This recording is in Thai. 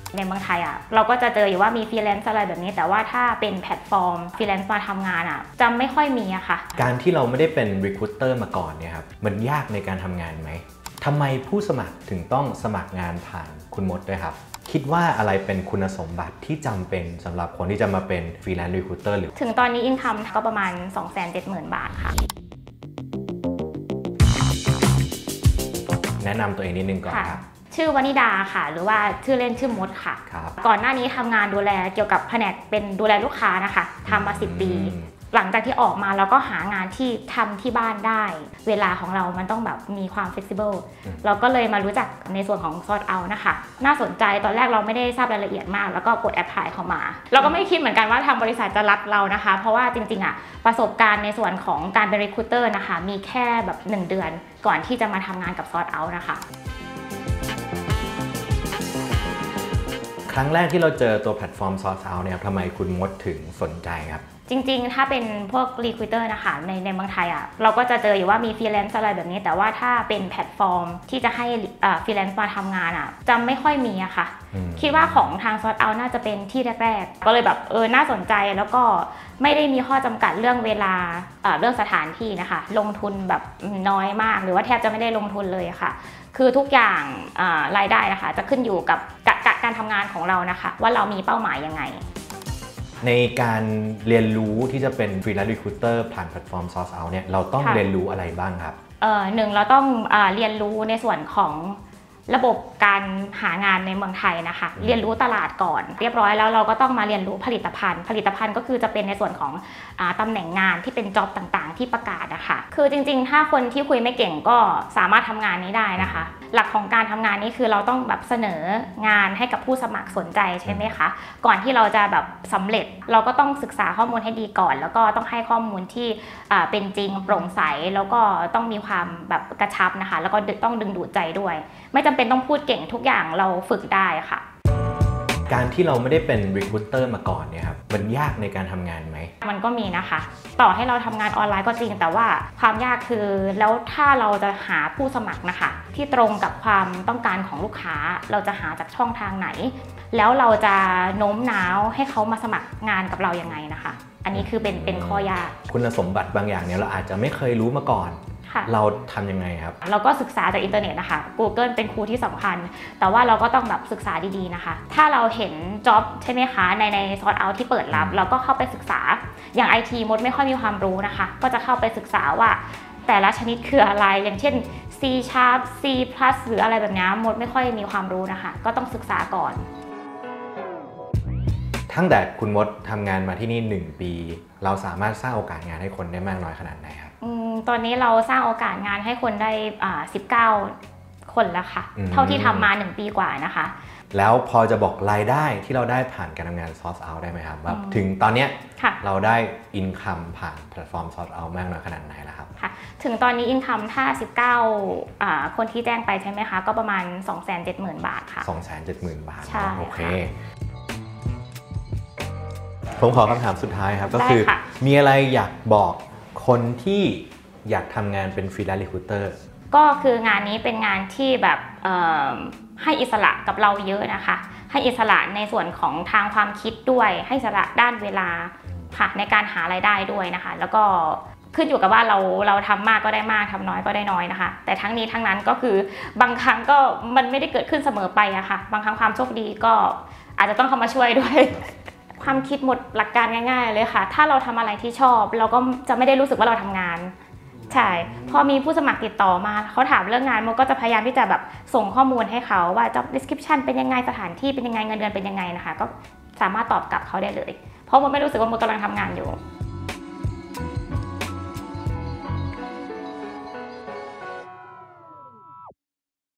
ในเมืองไทยเราก็จะเจออยู่ว่ามีฟรีแลนซ์อะไรแบบนี้แต่ว่าถ้าเป็นแพลตฟอร์มฟรีแลนซ์มาทำงานจะไม่ค่อยมีค่ะการที่เราไม่ได้เป็น recruiter มาก่อนเนี่ยครับมันยากในการทำงานไหมทำไมผู้สมัครถึงต้องสมัครงานผ่านคุณมดด้วยครับคิดว่าอะไรเป็นคุณสมบัติที่จำเป็นสำหรับคนที่จะมาเป็น freelance recruiter หรือถึงตอนนี้อินคัมก็ประมาณ 270,000 บาทค่ะแนะนำตัวเองนิดนึงก่อนครับชื่อวนิดาค่ะหรือว่าชื่อเล่นชื่อมดค่ะก่อนหน้านี้ทำงานดูแลเกี่ยวกับแผนกเป็นดูแลลูกค้านะคะทำมา10 ปีหลังจากที่ออกมาเราก็หางานที่ทำที่บ้านได้เวลาของเรามันต้องแบบมีความ flexible เราก็เลยมารู้จักในส่วนของ sort out นะคะน่าสนใจตอนแรกเราไม่ได้ทราบรายละเอียดมากแล้วก็กด apply เข้ามาเราก็ไม่คิดเหมือนกันว่าทางบริษัทจะรับเรานะคะเพราะว่าจริงๆประสบการณ์ในส่วนของการเป็น recruiter นะคะมีแค่แบบ1 เดือนก่อนที่จะมาทำงานกับ sort out นะคะครั้งแรกที่เราเจอตัวแพลตฟอร์ม Sort Out เนี่ยทำไมคุณมดถึงสนใจครับจริงๆถ้าเป็นพวก recruiter นะคะในเมืองไทยเราก็จะเจออยู่ว่ามีฟรีแลนซ์อะไรแบบนี้แต่ว่าถ้าเป็นแพลตฟอร์มที่จะให้ฟรีแลนซ์มาทำงานจะไม่ค่อยมีค่ะคิดว่าของทาง Sort Out น่าจะเป็นที่แรกๆก็เลยแบบน่าสนใจแล้วก็ไม่ได้มีข้อจำกัดเรื่องเวลาเรื่องสถานที่นะคะลงทุนแบบน้อยมากหรือว่าแทบจะไม่ได้ลงทุนเลยค่ะคือทุกอย่างรายได้นะคะจะขึ้นอยู่กับการทำงานของเรานะคะว่าเรามีเป้าหมายยังไงในการเรียนรู้ที่จะเป็น freelance recruiter ผ่านแพลตฟอร์ม Sort Out เนี่ยเราต้องเรียนรู้อะไรบ้างครับหนึ่งเราต้องเรียนรู้ในส่วนของระบบการหางานในเมืองไทยนะคะเรียนรู้ตลาดก่อนเรียบร้อยแล้วเราก็ต้องมาเรียนรู้ผลิตภัณฑ์ก็คือจะเป็นในส่วนของตำแหน่งงานที่เป็นจ็อบต่างๆที่ประกาศนะคะคือจริงๆถ้าคนที่คุยไม่เก่งก็สามารถทำงานนี้ได้นะคะหลักของการทำงานนี้คือเราต้องแบบเสนองานให้กับผู้สมัครสนใจใช่ไหมคะก่อนที่เราจะแบบสำเร็จเราก็ต้องศึกษาข้อมูลให้ดีก่อนแล้วก็ต้องให้ข้อมูลที่เป็นจริงโปร่งใสแล้วก็ต้องมีความแบบกระชับนะคะแล้วก็ต้องดึงดูดใจด้วยไม่จำเป็นต้องพูดเก่งทุกอย่างเราฝึกได้ค่ะการที่เราไม่ได้เป็น recruiter มาก่อนเนี่ยครับมันยากในการทำงานไหมมันก็มีนะคะต่อให้เราทำงานออนไลน์ก็จริงแต่ว่าความยากคือแล้วถ้าเราจะหาผู้สมัครนะคะที่ตรงกับความต้องการของลูกค้าเราจะหาจากช่องทางไหนแล้วเราจะโน้มน้าวให้เขามาสมัครงานกับเรายังไงนะคะอันนี้คือเป็นข้อยากคุณสมบัติบางอย่างเนี่ยเราอาจจะไม่เคยรู้มาก่อนเราทำยังไงครับเราก็ศึกษาจากอินเทอร์เน็ตนะคะ Google เป็นครูที่สำคัญแต่ว่าเราก็ต้องแบบศึกษาดีๆนะคะถ้าเราเห็นจ็อบใช่ไหมคะใน Sort Out ที่เปิดรับเราก็เข้าไปศึกษาอย่าง IT มดไม่ค่อยมีความรู้นะคะก็จะเข้าไปศึกษาว่าแต่ละชนิดคืออะไรอย่างเช่น C# C+ หรืออะไรแบบนี้มดไม่ค่อยมีความรู้นะคะก็ต้องศึกษาก่อนตั้งแต่คุณมดทำงานมาที่นี่1 ปีเราสามารถสร้างโอกาสงานให้คนได้มากน้อยขนาดไหนครับตอนนี้เราสร้างโอกาสงานให้คนได้19 คนแล้วค่ะเท่าที่ทำมา1 ปีกว่านะคะแล้วพอจะบอกรายได้ที่เราได้ผ่านการทำงาน Sort Out ได้ไหมครับแบบถึงตอนนี้เราได้อินคัมผ่านแพลตฟอร์ม Sort Out มากน้อยขนาดไหนแล้วครับค่ะถึงตอนนี้อินคัมถ้า19คนที่แจ้งไปใช่ไหมคะก็ประมาณ 270,000 บาทค่ะ 270,000 บาทโอเคผมขอคำถามสุดท้ายครับก็คือมีอะไรอยากบอกคนที่อยากทำงานเป็น freelance recruiter ก็คืองานนี้เป็นงานที่แบบให้อิสระกับเราเยอะนะคะให้อิสระในส่วนของทางความคิดด้วยให้อิสระด้านเวลาค่ะในการหารายได้ด้วยนะคะแล้วก็ขึ้นอยู่กับว่าเราทำมากก็ได้มากทำน้อยก็ได้น้อยนะคะแต่ทั้งนี้ทั้งนั้นก็คือบางครั้งก็มันไม่ได้เกิดขึ้นเสมอไปอะค่ะบางครั้งความโชคดีก็อาจจะต้องเข้ามาช่วยด้วยความคิดหมดหลักการง่ายๆเลยค่ะถ้าเราทำอะไรที่ชอบเราก็จะไม่ได้รู้สึกว่าเราทำงานใช่พอมีผู้สมัครติดต่อมาเขาถามเรื่องงานโมก็จะพยายามที่จะแบบส่งข้อมูลให้เขาว่า job description เป็นยังไงสถานที่เป็นยังไงเงินเดือนเป็นยังไงนะคะก็สามารถตอบกลับเขาได้เลยเพราะโมไม่รู้สึกว่าโมกำลังทำงานอยู่